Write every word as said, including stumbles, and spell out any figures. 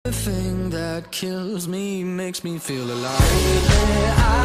The thing that kills me makes me feel alive. Yeah,